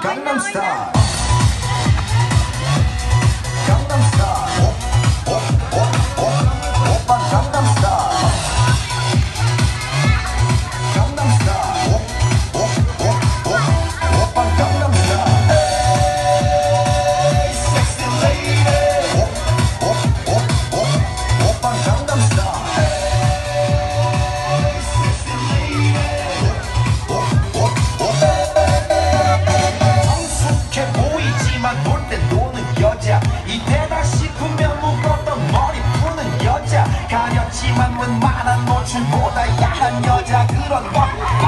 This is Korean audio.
강남스타일 강남스타일 오빤 강남스타일 강남스타일 오빤 강남스타일 에이 섹시 레이디 오빤 강남스타일 에이 섹시 레이디 성숙해 보이지만 놀 때 노는 여자 이때다 싶으면 묶었던 머리 푸는 여자 가렸지만 웬만한 노출보다 야한 여자 그런 것